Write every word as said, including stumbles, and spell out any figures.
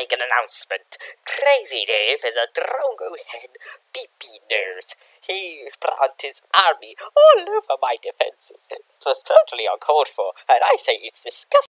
make an announcement. Crazy Dave is a Drogno head pee-pee nurse. He's brought his army all over my defenses. It was totally uncalled for, and I say it's disgusting.